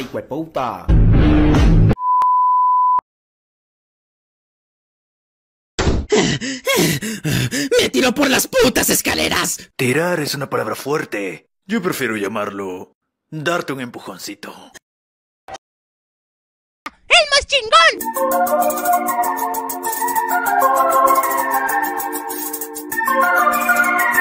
pasa, hijueputa? ¡Me tiró por las putas escaleras! Tirar es una palabra fuerte. Yo prefiero llamarlo darte un empujoncito. ¡El más chingón!